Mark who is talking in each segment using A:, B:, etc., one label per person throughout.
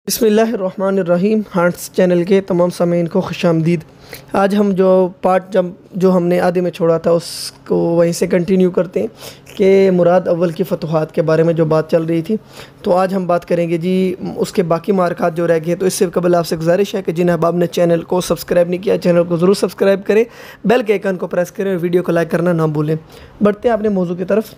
A: बिस्मिल्लाहिर्रहमानिर्रहीम। Hearts channel के तमाम सामीन को खुशामदीद। आज हम जो हमने आधे में छोड़ा था उसको वहीं से कंटिन्यू करते हैं कि मुराद अव्वल की फतूहात के बारे में जो बात चल रही थी। तो आज हम बात करेंगे जी उसके बाकी मार्कात जो रह गए। तो इससे कबल आपसे गुजारिश है कि जिन अहबाब ने चैनल को सब्सक्राइब नहीं किया, चैनल को ज़रूर सब्सक्राइब करें, बेल के आइकन को प्रेस करें और वीडियो को लाइक करना ना भूलें। बढ़ते हैं अपने मौजू की तरफ।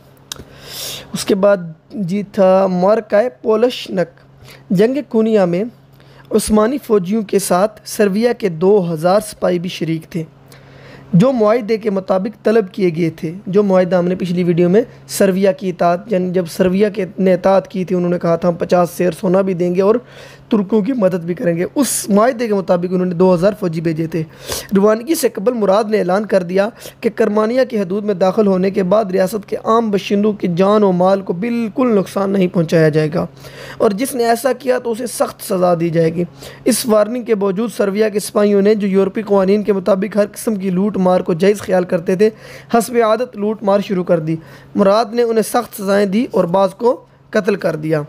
A: उसके बाद जी था मार्काए पोलशनक। जंग खूनिया में उस्मानी फ़ौजियों के साथ सर्बिया के 2000 सिपाही भी शरीक थे, जो मुआहदे के मुताबिक तलब किए गए थे। जो मुआहदा हमने पिछली वीडियो में सर्बिया की इताअत, जब सर्बिया के ने इताअत की थी, उन्होंने कहा था हम 50 शेर सोना भी देंगे और तुर्कों की मदद भी करेंगे। उस मुआहदे के मुताबिक उन्होंने 2000 फ़ौजी भेजे थे। रवानगी से कबल मुराद ने ऐलान कर दिया कि करमानिया की हदूद में दाखिल होने के बाद रियासत के आम बशिंदों की जान और माल को बिल्कुल नुकसान नहीं पहुँचाया जाएगा और जिसने ऐसा किया तो उसे सख्त सज़ा दी जाएगी। इस वार्निंग के बावजूद सर्बिया के सिपाहियों ने, जो यूरोपीय कवानीन के मुताबिक हर किस्म की लूट मार को जायज़ ख्याल करते थे, हस्ब आदत लूट मार शुरू कर दी। मुराद ने उन्हें सख्त सज़ाएँ दी और बाज़ को कत्ल कर दिया।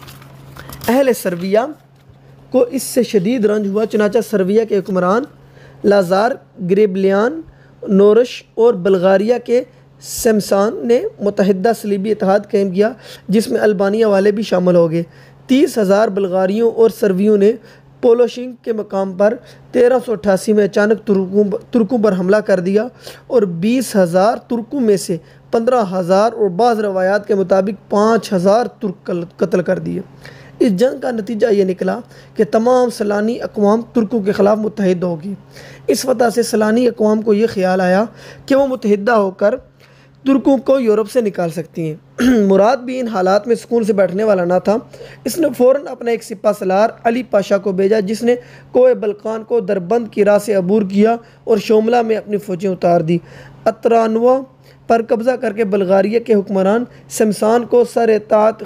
A: अहले सर्बिया को इससे शदीद रंज हुआ, चुनाचा सर्बिया के हुक्मरान लाजार ग्रेबलियान, नोरश और बल्गारिया के सेमसान ने मुतहदा सलीबी इत्तेहाद कायम किया, जिसमें अल्बानिया वाले भी शामिल हो गए। 30,000 बल्गारियों और सर्बियों ने पोलोशिंग के मकाम पर 1388 में अचानक तुर्कों पर हमला कर दिया और 20,000 तुर्कों में से 15,000 और बाज़ रवायात के मुताबिक 5,000 तुर्क कत्ल कर दिए। इस जंग का नतीजा ये निकला कि तमाम सलानी अक़वाम तुर्कों के ख़िलाफ़ मुत्तहिद होगी। इस वजह से सलानी अक़वाम को ये ख्याल आया कि वो मुत्तहिदा होकर तुर्कों को यूरोप से निकाल सकती हैं। मुराद भी इन हालात में सुकून से बैठने वाला ना था। इसने फ़ौरन अपना एक सिपा सलार अली पाशा को भेजा, जिसने कोए बल्कान को दरबंद की राह से अबूर किया और शोमला में अपनी फ़ौजें उतार दी। अतरानवा पर कब्ज़ा करके बल्गारिया के हुक्मरान शमसान को सर एतात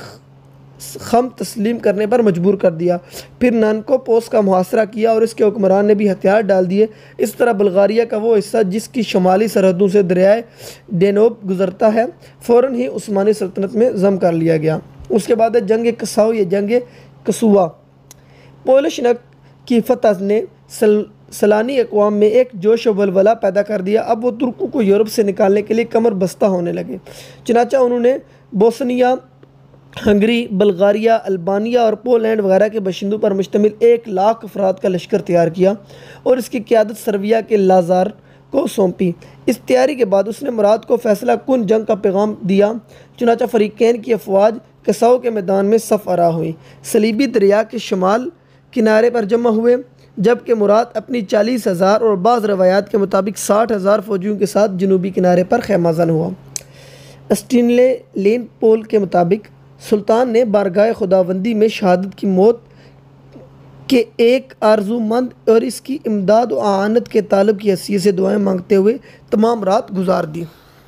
A: खम तस्लीम करने पर मजबूर कर दिया। फिर नानको पोस्ट का मुहासरा किया और इसके हुक्मरान ने भी हथियार डाल दिए। इस तरह बल्गारिया का वो हिस्सा जिसकी शुमाली सरहदों से दरियाए डेनोब गुजरता है, फ़ौरन ही उस्मानी सल्तनत में ज़म कर लिया गया। उसके बाद जंग कसाऊ या जंग कसूवा। पोलशनक की फतह ने सलानी अक़वाम में एक जोश व वलवला पैदा कर दिया। अब वो तुर्कों को यूरोप से निकालने के लिए कमर बस्ता होने लगे। चुनाचा उन्होंने बोस्निया, हंगरी, बल्गारिया, अल्बानिया और पोलैंड वगैरह के बशिंदों पर मुश्तमिल 1,00,000 अफराद का लश्कर तैयार किया और इसकी क़यादत सर्बिया के लाजार को सौंपी। इस तैयारी के बाद उसने मुराद को फ़ैसला कुन जंग का पैगाम दिया। चुनाचा फ़रीक़ैन की अफवाज कसाऊ के मैदान में सफ़ आरा हुई, सलीबी दरिया के शुमाल किनारे पर जमा हुए, जबकि मुराद अपनी 40,000 और बाज़ रवायात के मुताबिक 60,000 फ़ौजियों के साथ जनूबी किनारे पर खैमाज़न हुआ। स्टिनले लेन पोल के मुताबिक सुल्तान ने बारगाह खुदाबंदी में शहादत की मौत के एक आरजूमंद और इसकी इमदाद व आनत के तालब की हैसियत से दुआएं मांगते हुए तमाम रात गुजार दी।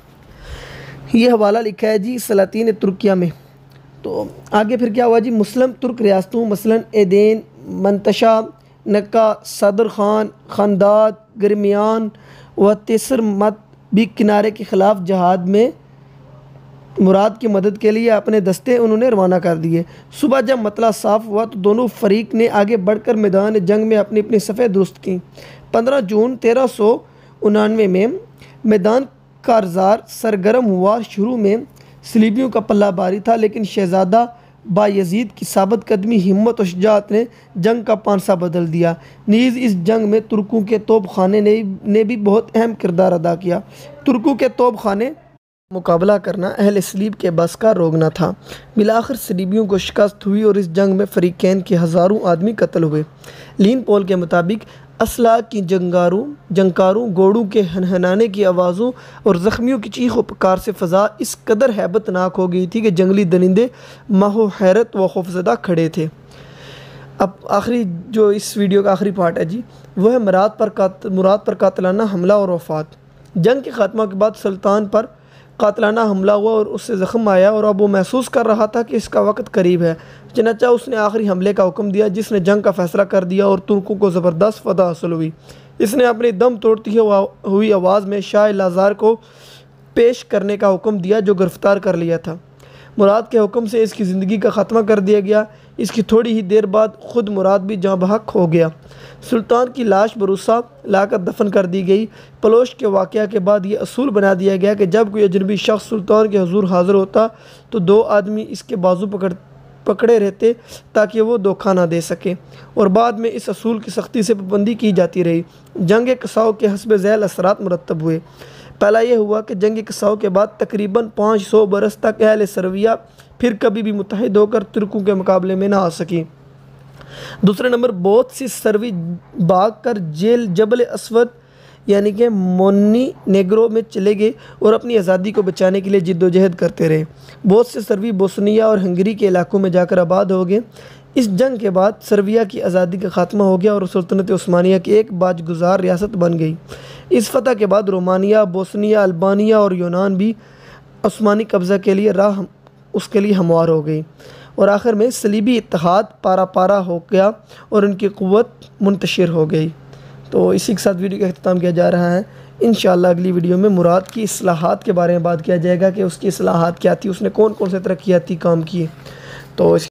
A: ये हवाला लिखा है जी सलातीन तुर्किया में। तो आगे फिर क्या हुआ जी, मुस्लिम तुर्क रियासतों मसलन एदेन, मंतशा, नक्का, सदर खान, खानदाद, गर्मियान व तेसर मत भी किनारे के ख़िलाफ़ जहाद में मुराद की मदद के लिए अपने दस्ते उन्होंने रवाना कर दिए। सुबह जब मतला साफ़ हुआ तो दोनों फरीक ने आगे बढ़कर मैदान जंग में अपनी अपनी सफ़ें दुरुस्त की। 15 जून 1399 में मैदान कारज़ार सरगर्म हुआ। शुरू में सलीबियों का पल्ला भारी था, लेकिन शहज़ादा बायज़ीद की साबित कदमी, हिम्मत और शुजाअत ने जंग का पांसा बदल दिया। नीज़ इस जंग में तुर्कों के तोप खाने ने भी बहुत अहम किरदार अदा किया। तुर्कों के तोप खाने मुकाबला करना अहले सलीब के बस का रोगना था। बिलाखिर सलीबियों को शिकस्त हुई और इस जंग में फ़रीक़ैन के हज़ारों आदमी कत्ल हुए। लीन पोल के मुताबिक असला की जंकारों, घोड़ों के हनहनाने की आवाज़ों और ज़ख्मियों की चीख व पुकार से फ़ज़ा इस कदर हैबतनाक हो गई थी कि जंगली दरिंदे माहो हैरत व खौफज़दा खड़े थे। अब आखिरी जो इस वीडियो का आखिरी पार्ट है जी, वह है मुराद पर कातलाना हमला और वफ़ात। जंग के ख़ात्मा के बाद सुल्तान पर कातलाना हमला हुआ और उससे ज़ख्म आया और अब वो महसूस कर रहा था कि इसका वक्त करीब है। चुनांचे उसने आखिरी हमले का हुक्म दिया, जिसने जंग का फ़ैसला कर दिया और तुर्कों को ज़बरदस्त फतह हासिल हुई। इसने अपनी दम तोड़ती हुई आवाज़ में शाह लाजार को पेश करने का हुक्म दिया, जो गिरफ़्तार कर लिया था। मुराद के हुक्म से इसकी ज़िंदगी का ख़त्मा कर दिया गया। इसकी थोड़ी ही देर बाद ख़ुद मुराद भी जहाँ बहक हो गया। सुल्तान की लाश बरूसा लाकर दफन कर दी गई। पलोश के वाक़या के बाद ये असूल बना दिया गया कि जब कोई अजनबी शख्स सुल्तान के हुजूर हाज़िर होता तो 2 आदमी इसके बाजू पकड़े रहते ताकि वो धोखा ना दे सके, और बाद में इस असूल की सख्ती से पाबंदी की जाती रही। जंग कसाव के हस्ब झैल असरात मुरतब हुए। पहला ये हुआ कि जंग कसाव के बाद तकरीबन 500 बरस तक अहल सरविया फिर कभी भी मुत्तहिद होकर तुर्कों के मुकाबले में ना आ सकी। दूसरे नंबर, बहुत सी सरवी भाग कर जेल जबल असवद यानी कि मोनी नेग्रो में चले गए और अपनी आज़ादी को बचाने के लिए जिद्दोजहद करते रहे। बहुत से सर्वी बोस्निया और हंगरी के इलाकों में जाकर आबाद हो गए। इस जंग के बाद सर्बिया की आज़ादी का खात्मा हो गया और सुल्तनत उस्मानिया की एक बाजगुजार रियासत बन गई। इस फतह के बाद रोमानिया, बोस्निया, अल्बानिया और यूनान भी उस्मानी कब्ज़ा के लिए उसके लिए हमवार हो गई और आखिर में सलीबी इत्तेहाद पारा पारा हो गया और उनकी क़ुव्वत मुंतशिर हो गई। तो इसी के साथ वीडियो का अख्ताम किया जा रहा है। इंशाअल्लाह अगली वीडियो में मुराद की इस्लाहात के बारे में बात किया जाएगा कि उसकी इस्लाहात क्या थी, उसने कौन कौन से तरक्याती काम किए। तो